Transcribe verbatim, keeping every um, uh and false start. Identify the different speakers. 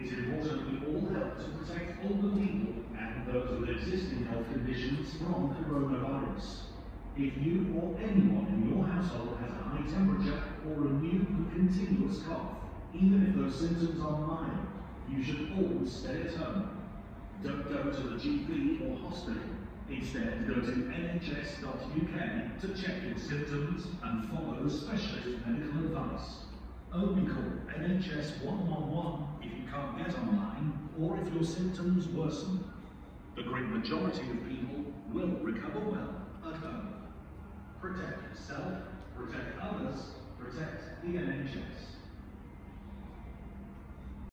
Speaker 1: It's important we all help to protect older people and those with existing health conditions from coronavirus. If you or anyone in your household has a high temperature or a new and continuous cough, even if those symptoms are mild, you should always stay at home. Don't go to the G P or hospital. Instead, go to N H S dot U K to check your symptoms and follow specialist medical advice. Only call N H S one one one if you can't get online or if your symptoms worsen. The great majority of people will recover well at home. Protect yourself, protect others, protect the N H S.